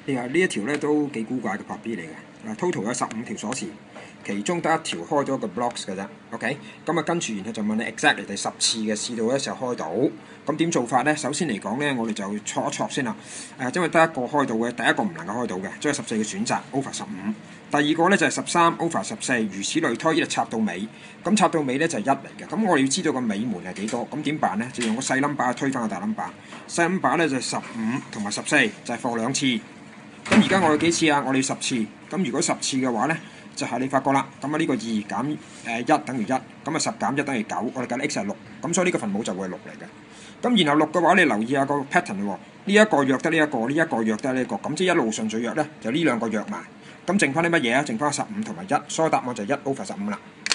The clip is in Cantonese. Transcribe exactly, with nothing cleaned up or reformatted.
呢個呢一條咧都幾古怪嘅 P B 嚟嘅。嗱 total 有十五條鎖匙，其中得一條開咗個 blocks 嘅啫。OK，咁啊跟住然後就問你 exactly 第十次嘅試到嘅時候開到，咁點做法咧？首先嚟講咧，我哋就錯一錯先啦。誒、呃，因為得一個開到嘅，第一個唔能夠開到嘅，即係十四嘅選擇 over 十五。第二個咧就係十三 over 十四，如此類推，一直插到尾。咁插到尾咧就係一嚟嘅。咁我哋要知道個尾門係幾多，咁點辦咧？就用個細 number 推翻個大 number。細 number 咧就係十五同埋十四，就係放兩次。咁而家我哋幾次啊？我哋十次。咁如果十次嘅話咧，就係、是、你發覺啦。咁啊呢個二減誒一等於一，咁啊十減一等於九。我哋計 x 係六，咁所以呢個分母就會係六嚟嘅。咁然後六嘅話，你留意下個 pattern 喎。呢、這、一個約得呢、這、一個，呢、這、一個約得呢、這、一個，咁即係一路順序約咧，就呢兩個約埋。咁剩翻啲乜嘢啊？剩翻十五同埋一，所以答案就係一 over 十五啦。